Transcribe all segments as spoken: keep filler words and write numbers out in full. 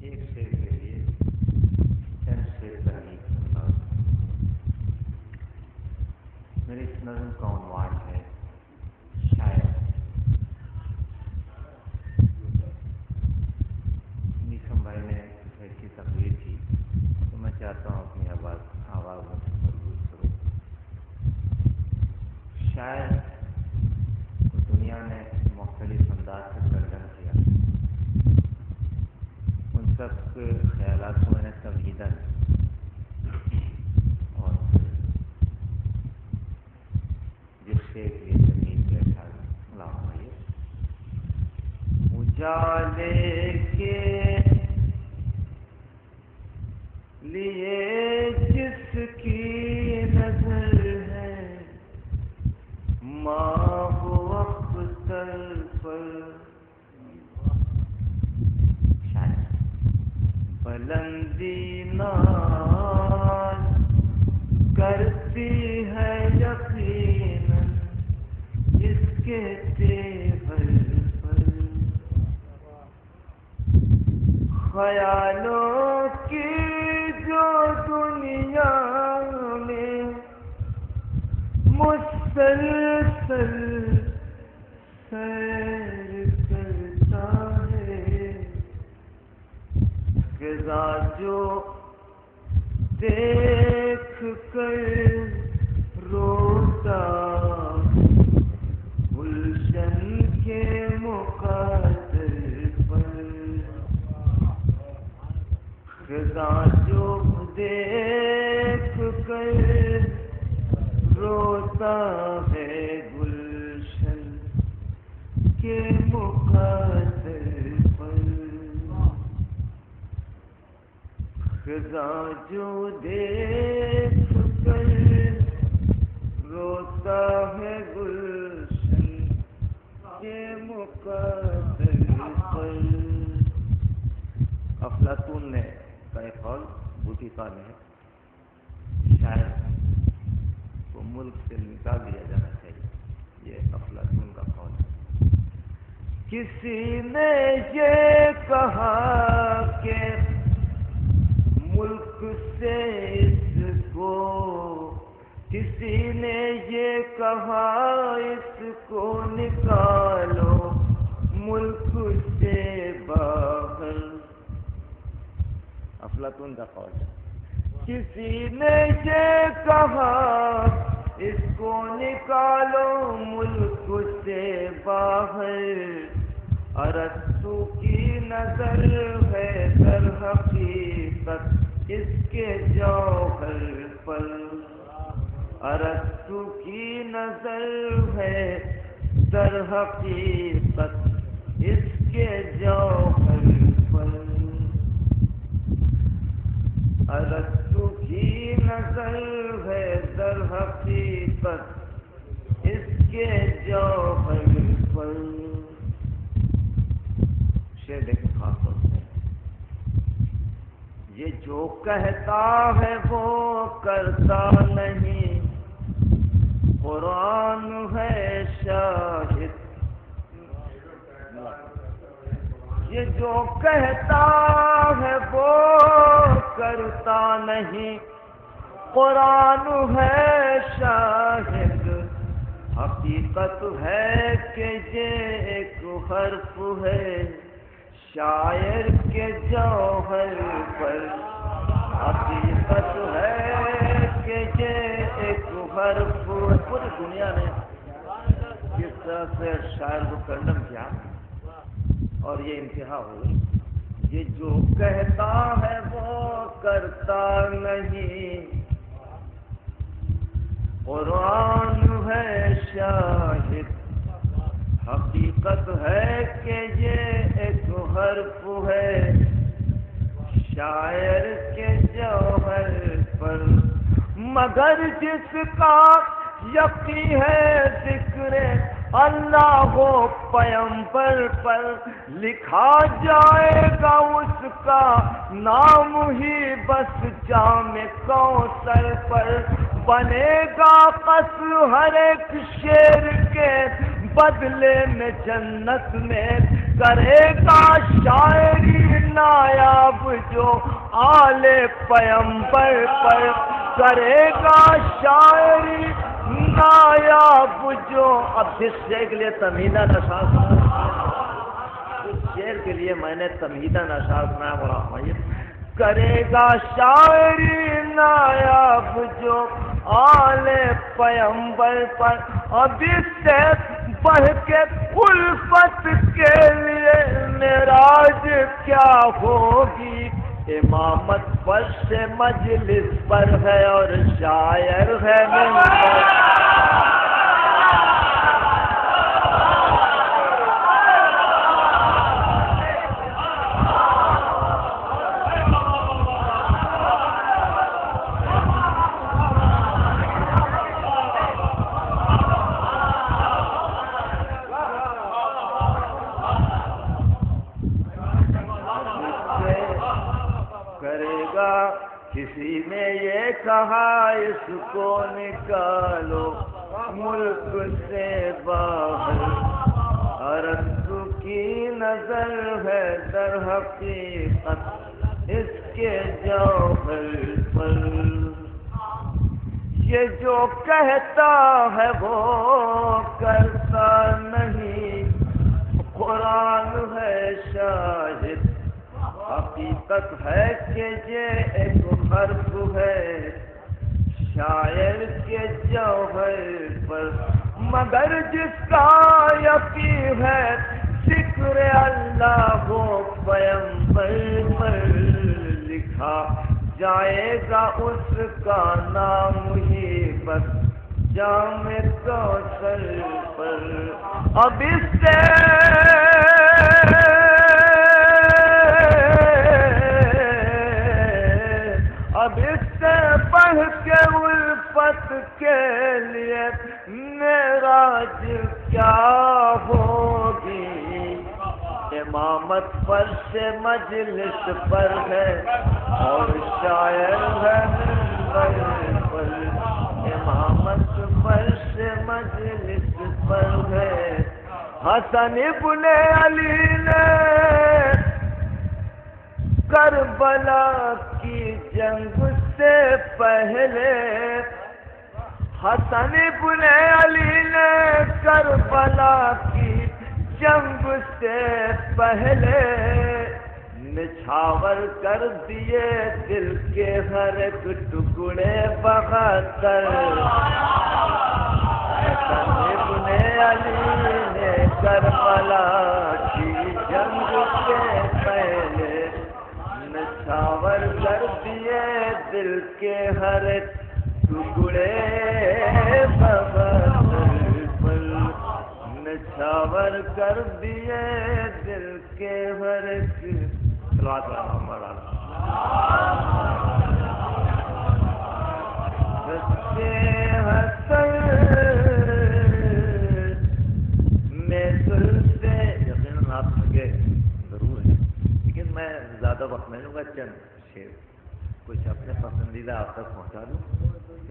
ایک شعر کے لیے چند شعر تحریر کرتا ہوں۔ میری اس نظم کا عنوان ہے شاعر۔ نیسم بھائی نے ایسی تقریر کی تو میں چاہتا ہوں اپنی آواز آواز میں محفوظ کروں۔ شاعر کو دنیا نے مختلف انداز سے سرگرم کیا، ان سب کے خیالات کو میں نے سمجھیدہ اور جس سے ایک لیے زمین کے اٹھارہ لاکھ ہوئی اجالے کے لیے جس کی نظر ہے ماہ اختر پر بلندی ناز کرتی ہے یقیناً جس کے تیور پر خیالوں کی جو دنیا میں مسلسل سیر کرتا ہے، غذا جو دیکھ کر روتا گلشن کے مقدر پر، غذا جو دیکھ کر روتا ہے گلشن کے مقدر پر، غذا جو دیکھ کر روتا ہے گلشن کے مقدر پر۔ افلاطون نے کا ایک قول بوتیقا نے شاعر کو ملک سے نکال دیا جانا چاہیے، یہ افلاطون کا قول ہے۔ کسی نے یہ کہا کہ ملک سے اس کو، کسی نے یہ کہا اس کو نکالو ملک سے باہر، افلاطون کا قول ہے۔ کسی نے یہ کہا اس کو نکالو ملک سے باہر، ارسطو کی نظر ہے در حقیقت اس کے جوہر پر، ارسطو کی نظر ہے در حقیقت اس کے جوہر پر، ارسطو کی نظر ہے در حقیقت اس کے جوہر پر۔ شعر دیکھیں خاص طور سے، یہ جو کہتا ہے وہ کرتا نہیں، قرآن ہے شاہد، یہ جو کہتا ہے وہ کرتا نہیں، قرآن ہے شاہد، حقیقت ہے کہ یہ ایک حرف ہے شاعر کے جوہر پر، حقیقت ہے کہ یہ ایک حرف ہے۔ پوری دنیا نے جس طرح سے شاعر کو کنڈم کیا اور یہ انتہا ہو گئی، یہ جو کہتا ہے وہ کرتا نہیں، قرآن ہے شاہد، حقیقت ہے کہ یہ ایک حرف ہے شاعر کے جوہر پر، مگر جس کا یقین ہے ذکر اللہ ہو پیمبر پر، لکھا جائے گا اس کا نام ہی بس جام کوثر پر، بنے گا قصر ہر ایک شعر کے بدلے میں جنت میں، کرے گا شاعری نایاب پیمبر پر کرے گا شاعری نایاب جو. اب جس شعر کے لیے تمہیدہ نشاز اس شعر کے لیے میں نے تمہیدہ نشاز سنایا بڑا بھائی. کرے گا شاعری نایاب جو آل پیمبر پر. اب اس سے بڑھ کے الفت کے لیے معراج کیا ہوگی. امامت فرش مجلس پر ہے اور شاعر ہے منبر. کسی نے یہ کہا اس کو نکالو ملک سے باہر. ارسطو کی نظر ہے در حقیقت اس کے جوہر پر. یہ جو کہتا ہے وہ کرتا نہیں. قرآن ہے شاہد. حقیقت ہے کہ یہ ایک حرف ہے شاعر کے جوہر پر. مگر جس کا یقین ہے ذکر اللہ وہ پیمبر پر لکھا جائے گا اس کا نام ہی بس جام کوثر پر. اب اس سے اب اس سے بڑھ کے الفت کے لیے معراج کیا ہوگی. امامت فرش مجلس پر ہے اور شاعر ہے منبر پر. امامت فرش مجلس پر ہے. حسن ابن علی نے کربلا کی جنگ سے پہلے حسن ابن علی نے کربلا کی جنگ سے پہلے نچھاور کر دیے دل کے ہر ایک ٹکڑے بہتر. حسن ابن علی نے کربلا کی جنگ سے پہلے نچھاور کر دیے دل کے ہر ٹکڑے بغیر پر. نچھاور کر دیے دل کے ہر حسن میں سے یقیناً آپ سکے ضرور ہے لیکن میں زیادہ وقت نہیں لوں گا. چند شعر کچھ اپنے پسندیدہ آپ تک پہنچا دوں.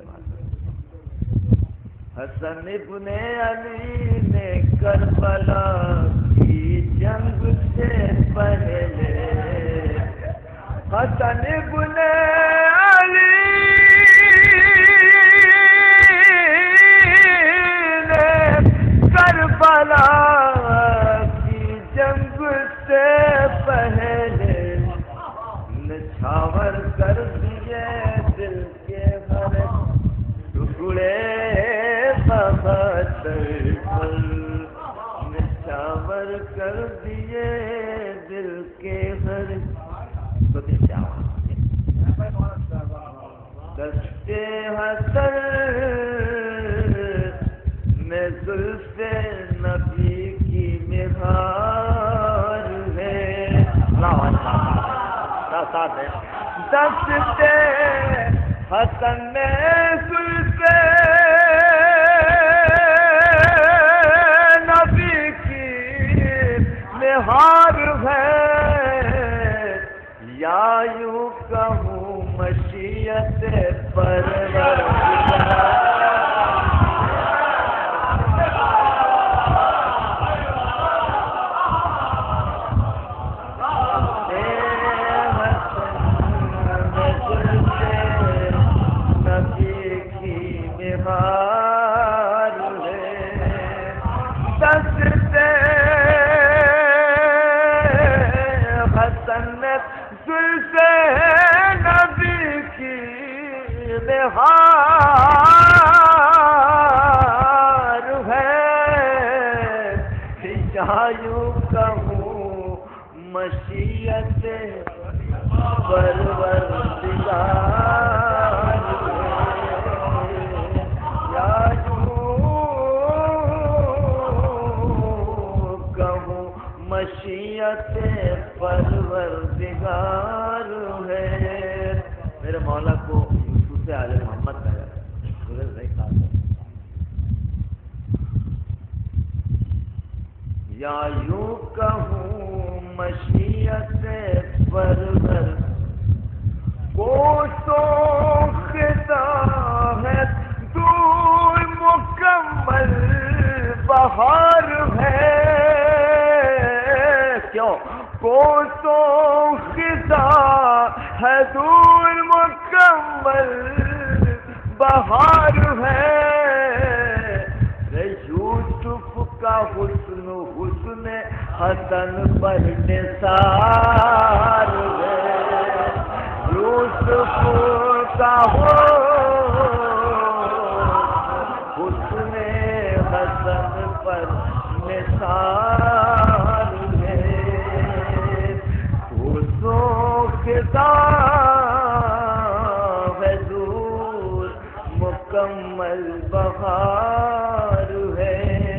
حسن ابن علی نے کربلا کی جنگ سے پہلے حسن ابن علی نے کربلا کی جنگ سے پہلے نچھاور کر دیے دل کے ہر ٹکڑے پر. نچھاور کر دیے دل کے ہر دستے حسن میں زلف نبی کی مہار ہے. دستے حسن میں زلف نبی کی مہار ہے یا یوں کہوں مشیت پرور. حسن زلف نبی کی نہار ہے، یا یوں کہوں مشیت پروردگار ہے، یا یوں کہوں مشیت پروردگار ہے۔ میرے مولا کو یوسف آل محمد کہا جاتا ہے، درست نہیں کہا جاتا۔ یا یوں کہوں مشیت پرور کو سوکھتا ہے دور مکمل بہار ہے، کیوں کو سوکھتا ہے دور مکمل بہار ہے، یوسف کا حسن حسن حسن پر نثار ہے، یوسف کا حسن حسن پر نثار ہے، وہ سوکھتا ہے دور مکمل بہار ہے،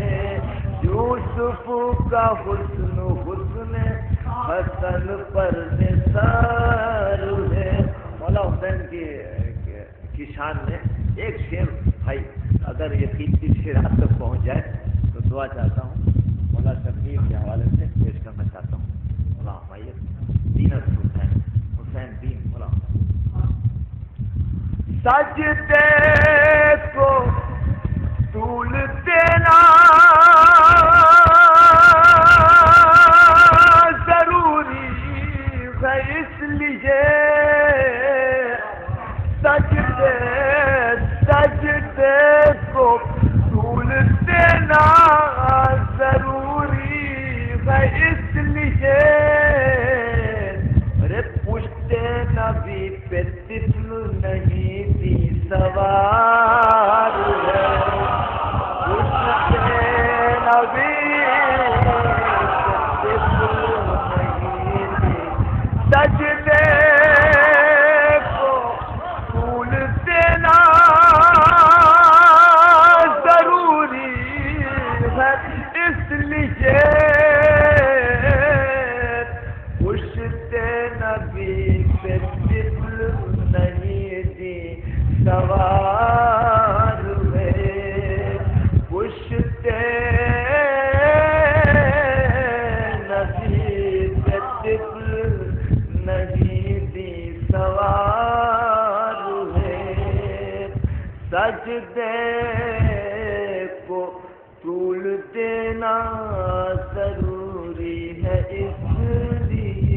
یوسف کا حسن حسن حسن پر نثار ہے۔ مولا حسین کی کی شان میں ایک شعر بھائی اگر یہ قیمتی شعر آپ تک پہنچ جائے تو دعا چاہتا ہوں، مولا شبیر کے حوالے سے پیش کرنا چاہتا ہوں۔ مولا حمایت دینت حسین حسین دین مولا سجدے کو طول دینا ضروری ہے، اس لیے سجدے سجدے کو طول دینا ضروری ہے، اس لیے ارے پشت نبی پہ طفل نہیں تھی سوار ہے، پشت نبی پہ طفل نہیں تھی، سجدے کو طول دینا ضروری ہے، اس لیے پشت نبی پہ طفل نہیں تھی سوار ہے، پشت نبی پہ طفل نہیں تھی سوار ہے، سجدے کو طول دینا ضروری ہے، اس لیے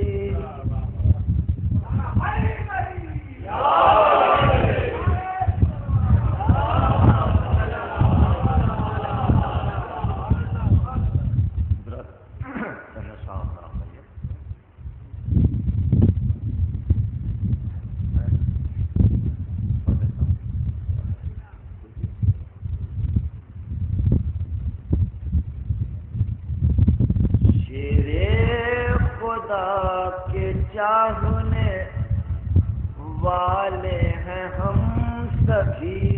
چاہنے والے ہیں ہم سبھی،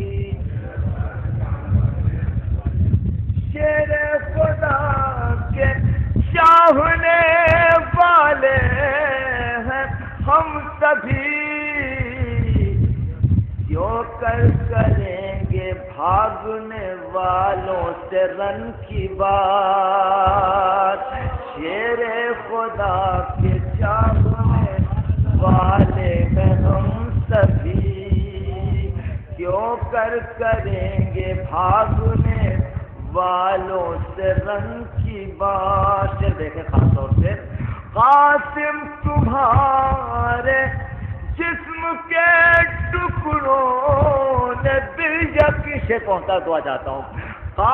شیر خدا کے چاہنے والے ہیں ہم سبھی، کیوں کر کریں گے بھاگنے والوں سے رن کی بات، شیر خدا کے چاہنے والے ہیں ہم سبھی، کیوں کر کریں گے بھاگنے والوں سے رنگ کی بات۔ دیکھیں خاص طور سے قاسم تمہارے جسم کے ٹکڑوں نے دل یقین سے پہنچا دعا چاہتا ہوں،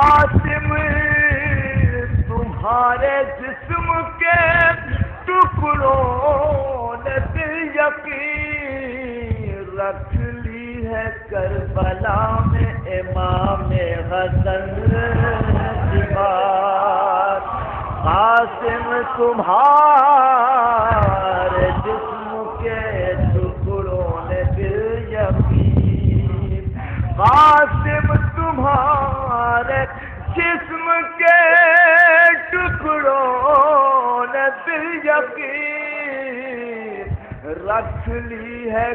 قاسم تمہارے جسم کے ٹکڑوں کربلا میں امام حسن کی بات، قاسم تمہارے جسم کے ٹکڑوں نے بالیقین، قاسم تمہارے جسم کے ٹکڑوں نے بالیقین رکھ لی ہے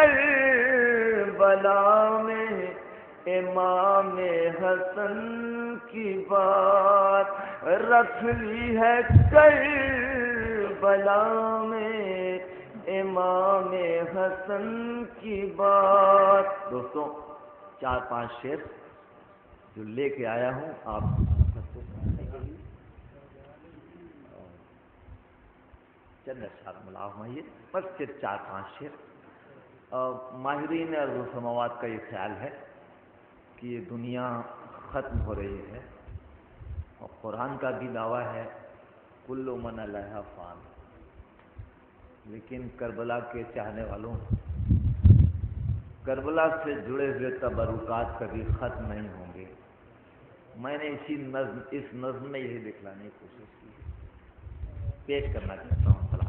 کربلا میں امام حسن کی بات، رکھ لی ہے کربلا میں امام حسن کی بات۔ دوستوں چار پانچ شعر جو لے کے آیا ہوں آپ چند اشعار ملاحظ ہوئیے، بس صرف چار پانچ شعر۔ ماہرین ارض و سماوات کا یہ خیال ہے کہ یہ دنیا ختم ہو رہی ہے، اور قرآن کا بھی دعویٰ ہے کل من علیہا فان، لیکن کربلا کے چاہنے والوں کربلا سے جڑے ہوئے تبرکات کبھی ختم نہیں ہوں گے۔ میں نے اسی نظم اس نظم میں یہی دکھلانے کی کوشش کی، پیش کرنا چاہتا ہوں۔ سلام۔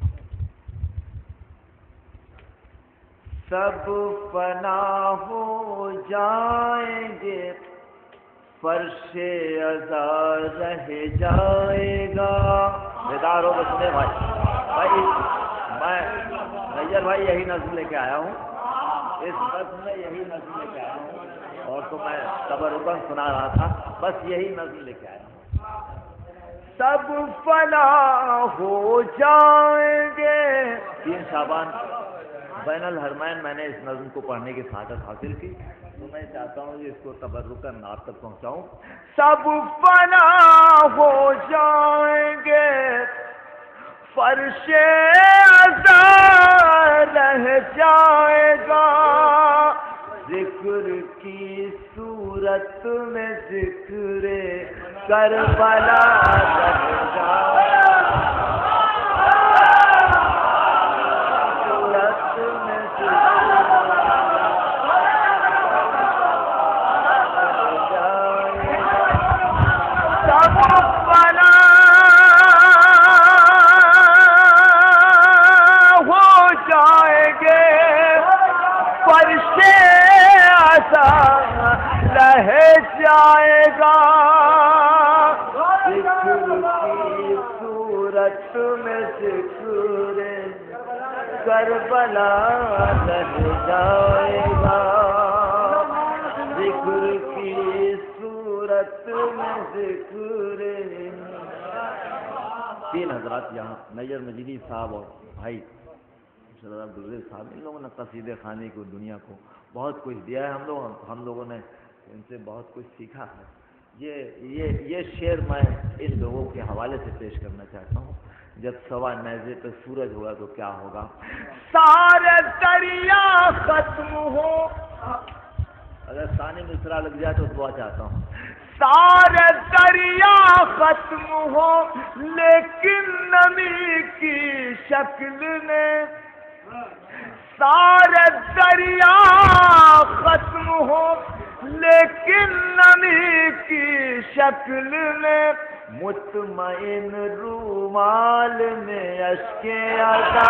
سب فنا ہو جائیں گے، فرش عزا رہ جائے گا۔ بیدار ہو بس سنے بھائی بھائی میں نیجر بھائی یہی نظم لے کے آیا ہوں، اس نظم میں یہی نظم لے کے آیا ہوں، اور تو میں تبرکاً سنا رہا تھا، بس یہی نظم لے کے آیا ہوں۔ سب فنا ہو جائیں گے، تین شعبان بین الحرمین میں نے اس نظم کو پڑھنے کی سعادت حاصل کی، تو میں چاہتا ہوں کہ اس کو تبرکاً آپ تک پہنچاؤں۔ سب فنا ہو جائیں گے، فرش عزا رہ جائے گا، ذکر کی صورت میں ذکر کربلا رہ جائے گا، صورت میں ذکر رہ جائے گا۔ سب فنا ہو جائیں گے، فرش عزا رہ جائے گا، ذکر کی صورت میں ذکر کربلا رہ جائے گا، ذکر کی صورت میں ذکر۔ تین حضرات یہاں نیجر مجیدی صاحب اور بھائی سردار عبدالرزاق صاحب، ان لوگوں نے قصیدے خوانی کو دنیا کو بہت کچھ دیا ہے، ہم لوگ ہم لوگوں نے ان سے بہت کچھ سیکھا ہے۔ یہ یہ یہ شعر میں ان لوگوں کے حوالے سے پیش کرنا چاہتا ہوں۔ جب سوا نیزے پہ سورج ہوگا تو کیا ہوگا؟ سارے دریا ختم ہو، اگر ثانی مصرع لگ جائے تو دعا چاہتا ہوں۔ سارے دریا ختم ہو لیکن نمی کی شکل نے، سارے دریا ختم ہو لیکن نمی کی شکل نے، مطمئن رومال میں اشک عزا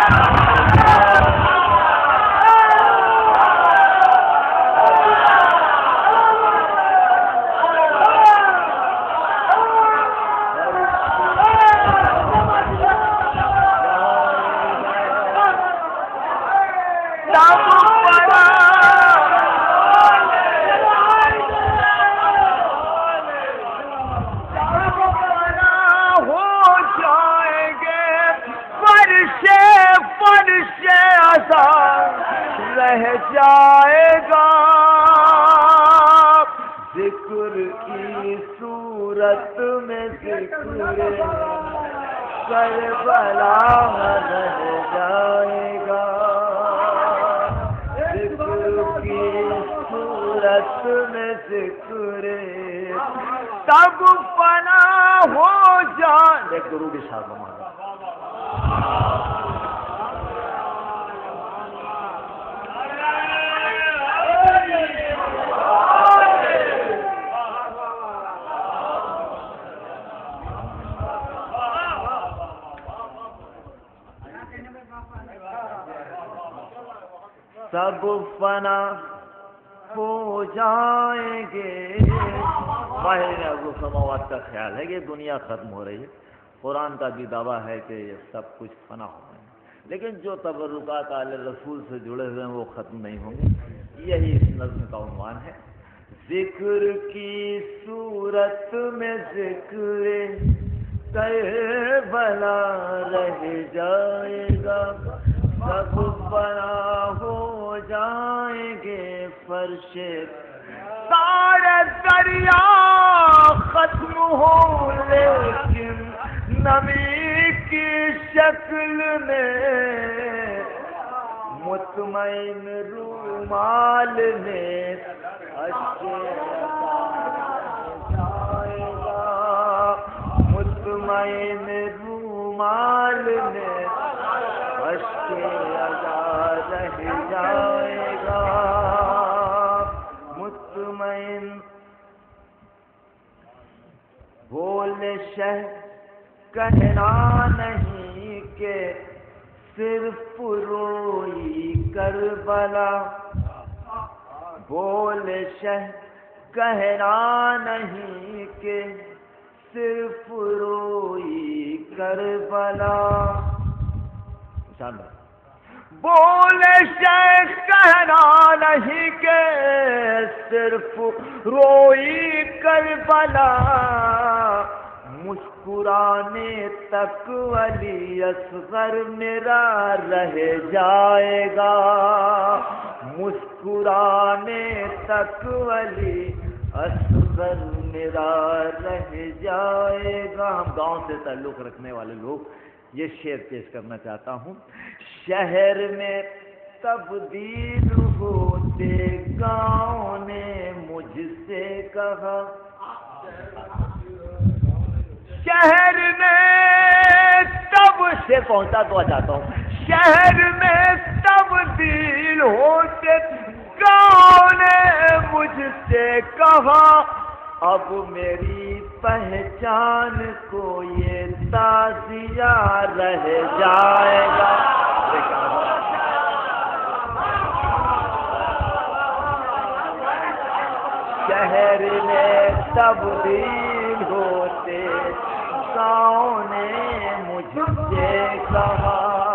رہ جائے گا، ذکر کی صورت میں ذکر کربلا رہ جائے گا، ذکر کی صورت میں ذکر تب فنا ہو جائے۔ ایک درود شاہ ہمارا سب فنا ہو جائیں گے. باہر ابو سماوات کا خیال ہے کہ دنیا ختم ہو رہی ہے. قرآن کا بھی دعویٰ ہے کہ یہ سب کچھ فنا ہو گئے ہیں، لیکن جو تبرکات آل رسول سے جڑے ہوئے ہیں وہ ختم نہیں ہوں گے. یہی اس نظم کا عنوان ہے. ذکر کی صورت میں ذکر کربلا رہ جائے گا، سب فنا ہو جائیں گے. فرش سارے دریا ختم ہو لیکن نمی کی شکل میں مطمئن رومال میں اشک جائے گا، مطمئن رومال میں اشک ادا رہ جائے گا. مطمئن بول شہ کہنا نہیں کہ صرف روئی کربلا، بول شہ کہنا نہیں کہ صرف روئی کربلا. بول شہ کہنا نہیں کہ صرف روئی کربلا، مسکرانے تک علی اصغر میرا رہ جائے گا، مسکرانے تک علی اصغر میرا رہ جائے گا. ہم گاؤں سے تعلق رکھنے والے لوگ یہ شعر پیش کرنا چاہتا ہوں. شہر میں تبدیل ہوتے گاؤں نے مجھ سے کہا، شہر میں تب سے پہنچا تو چاہتا ہوں. شہر میں تبدیل ہوتے گاؤں نے مجھ سے کہا، اب میری پہچان کو یہ تازیہ رہ جائے گا. شہر میں تبدیل ہوتے گاؤں نے مجھ سے کہا،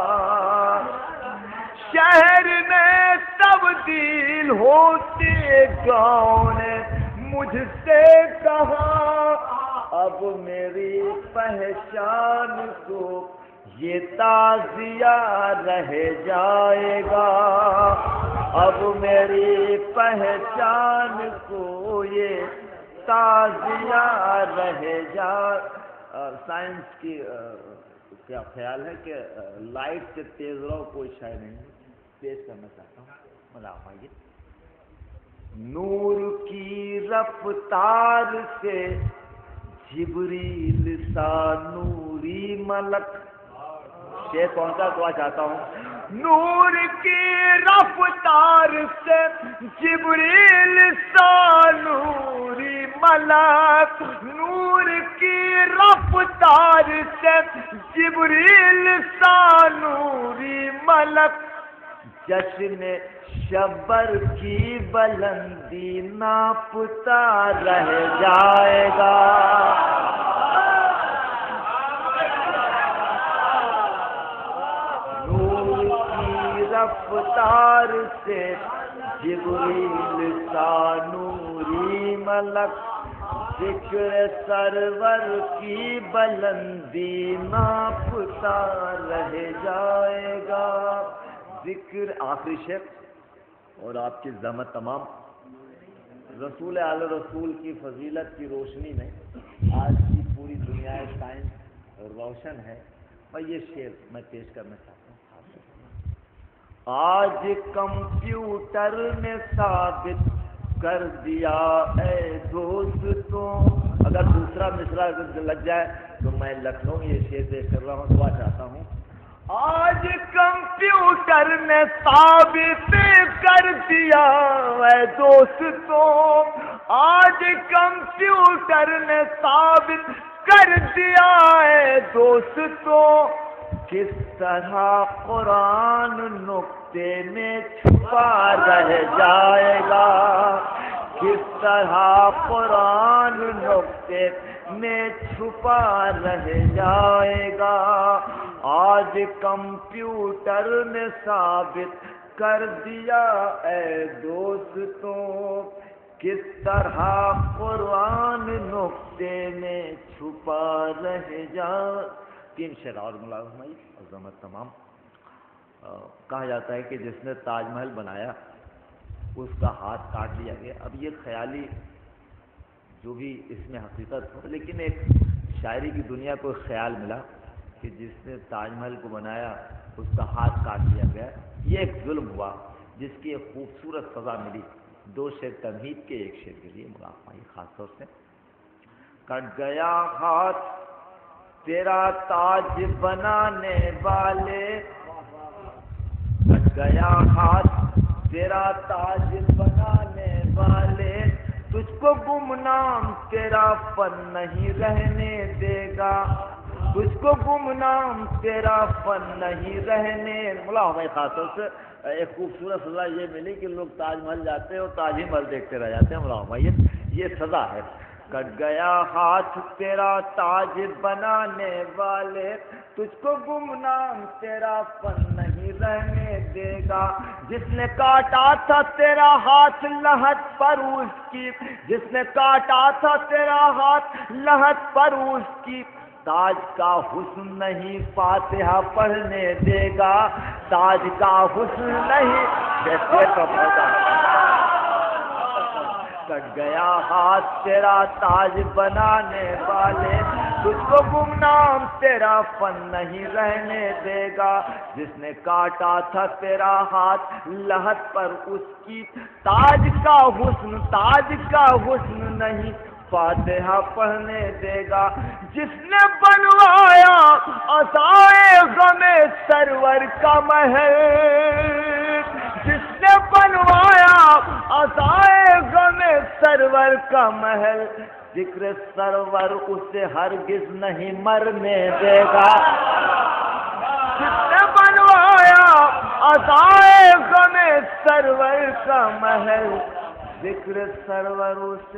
شہر میں تبدیل ہوتے گاؤں نے مجھ سے کہا، اب میری پہچان کو یہ تازیہ رہ جائے گا، اب میری پہچان کو یہ تازیہ رہ جائے. سائنس کی کیا خیال ہے کہ لائٹ سے تیز رہو کوئی شے نہیں پیش کرنا چاہتا ہوں. ملاحظہ آئیے. نور کی رفتار سے جبریل سا نوری ملک، شیخ کون سا دعا چاہتا ہوں. نور کی رفتار سے جبریل سا نوری ملک، نور کی رفتار سے جبریل سا نوری ملک، جشن شبر کی بلندی ناپتا رہ جائے گا. نور کی رفتار سے جبریل سا نوری ملک، ذکر سرور کی بلندی ناپتا رہ جائے گا. ذکر آخری شیخ اور آپ کی زحمت تمام. رسول اعلی رسول کی فضیلت کی روشنی میں آج کی پوری دنیا سائنس روشن ہے. اور یہ شعر میں پیش کرنا چاہتا ہوں. آج کمپیوٹر نے ثابت کر دیا اے دوستوں، اگر دوسرا مصرع لگ جائے تو میں لکھنؤ یہ شعر پیش کر رہا ہوں. دعا چاہتا ہوں. آج کمپیوٹر نے ثابت کر دیا اے دوستوں، آج کمپیوٹر نے ثابت کر دیا اے دوستوں، کس طرح قرآن نقطے میں چھپا رہ جائے گا، کس طرح قرآن نقطے میں چھپا رہ جائے گا، آج کمپیوٹر نے ثابت کر دیا اے دوستوں، کس طرح قرآن نقطے میں چھپا رہ جائے۔ تین شعر اور ملاحظہ فرمائیے عظمت تمام۔ کہا جاتا ہے کہ جس نے تاج محل بنایا اس کا ہاتھ کاٹ لیا گیا۔ اب یہ خیالی جو بھی اس میں حقیقت ہو، لیکن ایک شاعری کی دنیا کو خیال ملا کہ جس نے تاج محل کو بنایا اس کا ہاتھ کاٹ لیا گیا، یہ ایک ظلم ہوا جس کی ایک خوبصورت سزا ملی۔ دو شعر تمہید کے، ایک شعر کے لیے ملاحظہ فرمائیے خاص طور سے۔ کٹ گیا ہاتھ تیرا تاج بنانے والے، کٹ گیا ہاتھ تیرا تاج بنانے والے، تجھ کو گمنام تیرا فن نہیں رہنے دے گا، تجھ کو گمنام تیرا فن نہیں رہنے۔ ملا ہمیں خاص طور سے ایک خوبصورت سزا یہ ملی کہ لوگ تاج محل جاتے ہیں اور تاج ہی محل دیکھتے رہ جاتے ہیں۔ ملا ہمیں یہ سزا ہے۔ کٹ گیا ہاتھ تیرا تاج بنانے والے، تجھ کو گمنام تیرا فن نہیں رہنے دے گا، جس نے کاٹا تھا تیرا ہاتھ لہت پر اس کی، جس نے کاٹا تھا تیرا ہاتھ لہت پر اس کی، تاج کا حسن نہیں فاتحہ پڑھنے دے گا، تاج کا حسن نہیں جیسے کا پودا۔ کٹ گیا ہاتھ تیرا تاج بنانے والے، تجھ کو گمنام تیرا فن نہیں رہنے دے گا، جس نے کاٹا تھا تیرا ہاتھ لہت پر اس کی، تاج کا حسن تاج کا حسن نہیں فاتحہ پڑھنے دے گا، جس نے بنوایا عصائے غم سرور کا محل، جس نے بنوایا عصائے غم سرور کا محل، ذکر سرور اسے ہرگز نہیں مرنے دے گا، جس نے بنوایا عصائے غم سرور کا محل، ذکر سرور اسے۔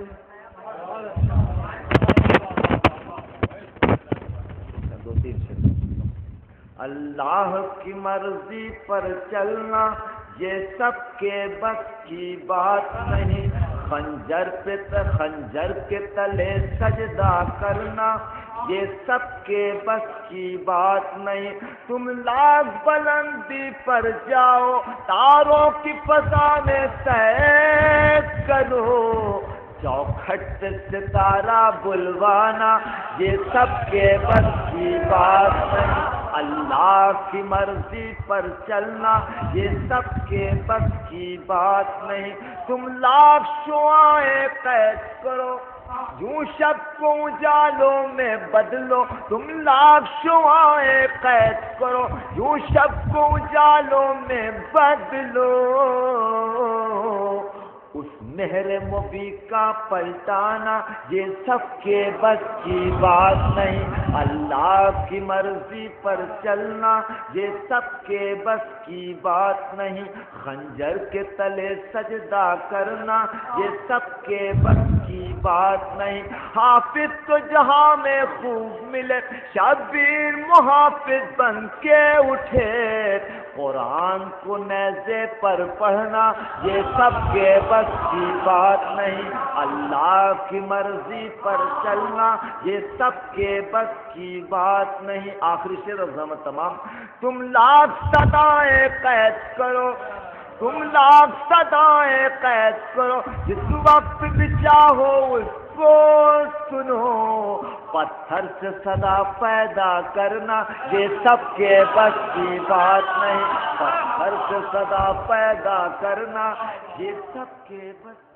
دو تین شعر۔ اللہ کی مرضی پر چلنا یہ سب کے بس کی بات نہیں، خنجر پہ خنجر کے تلے سجدہ کرنا یہ سب کے بس کی بات نہیں، تم لاکھ بلندی پر جاؤ تاروں کی فضا میں سیر کرو، چوکھٹ سے ستارہ بلوانا یہ سب کے بس کی بات نہیں، اللہ کی مرضی پر چلنا یہ سب کے بس کی بات نہیں، تم لاکھ شعائیں قید کرو یوں شب کو اجالوں میں بدلو، تم لاکھ شعائیں قید کرو یوں شب کو اجالوں میں بدلو، اس مہر مبی کا پلٹانا یہ سب کے بس کی بات نہیں، اللہ کی مرضی پر چلنا یہ سب کے بس کی بات نہیں، خنجر کے تلے سجدہ کرنا یہ سب کے بس کی بات نہیں، حافظ تو جہاں میں خوب ملے شبیر محافظ بن کے اٹھے، قرآن کو نیزے پر پڑھنا یہ سب کے بس کی بات نہیں، اللہ کی مرضی پر چلنا یہ سب کے بس کی بات نہیں۔ آخری شعر عظمت تمام۔ تم لاکھ صدائیں قید کرو تم لاکھ صدائیں قید کرو جس وقت بھی چاہو اس کو سنو، پتھر سے صدا پیدا کرنا یہ سب کے بس کی بات نہیں، پتھر سے صدا پیدا کرنا یہ سب کے بس